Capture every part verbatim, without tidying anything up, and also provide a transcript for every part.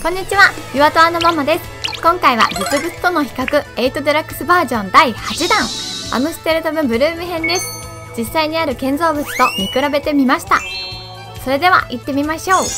こんにちは、岩戸アナママです。今回は実物との比較エイトデラックスバージョンだいはちだんアムステルダムブルーム編です。実際にある建造物と見比べてみました。それでは行ってみましょう。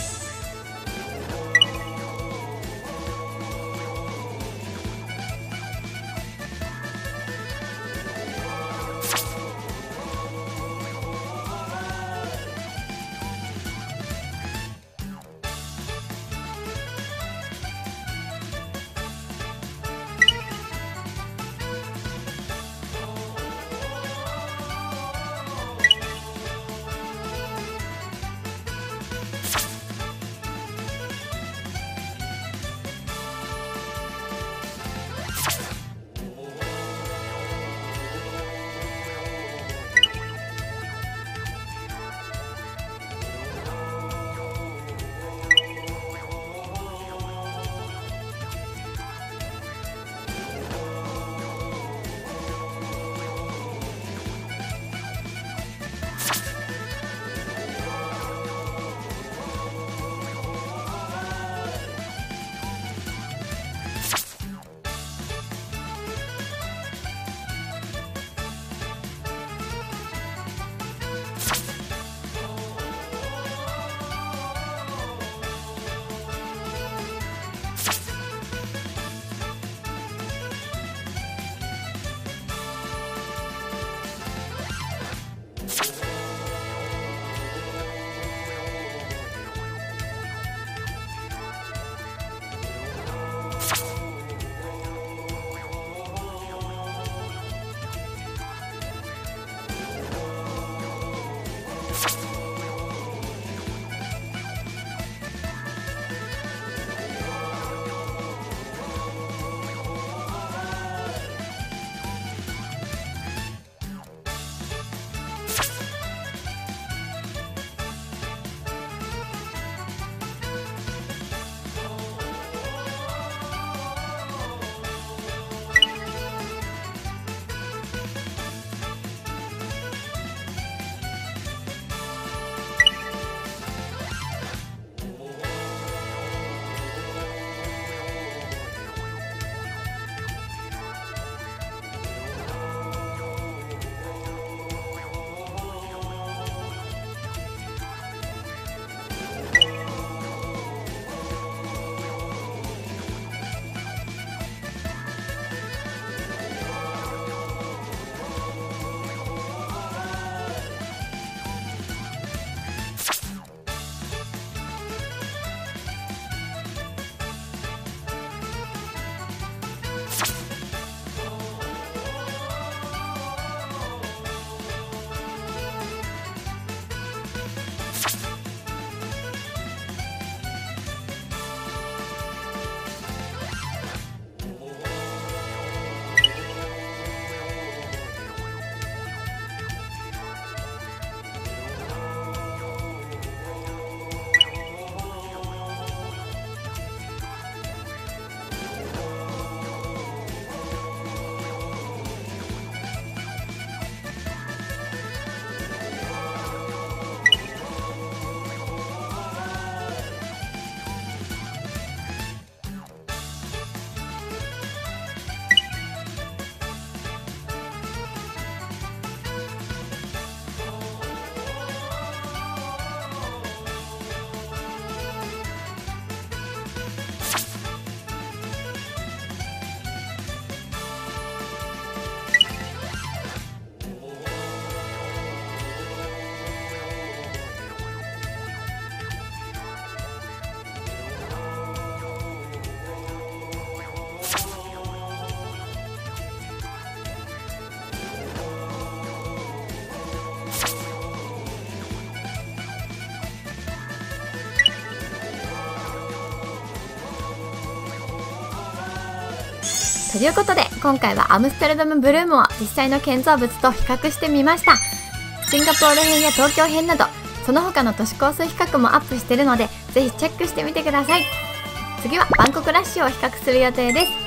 ということで今回はアムステルダムブルームを実際の建造物と比較してみました。シンガポール編や東京編などその他の都市構成比較もアップしてるのでぜひチェックしてみてください。次はバンコクラッシュを比較する予定です。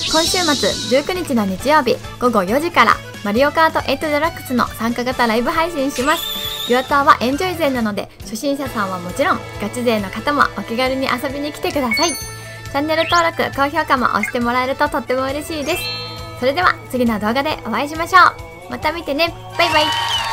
今週末じゅうくにちの日曜日ごごよじからマリオカートエイトデラックスの参加型ライブ配信します。 ビュアターはエンジョイ勢なので、初心者さんはもちろんガチ勢の方もお気軽に遊びに来てください。チャンネル登録、高評価も押してもらえるととっても嬉しいです。それでは次の動画でお会いしましょう。また見てね。バイバイ。